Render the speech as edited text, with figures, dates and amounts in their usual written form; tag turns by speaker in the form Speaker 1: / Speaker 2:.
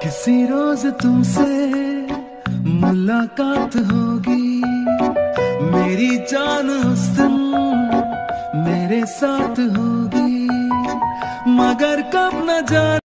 Speaker 1: किसी रोज तुमसे मुलाकात होगी, मेरी जान उस दिन मेरे साथ होगी, मगर कब न जान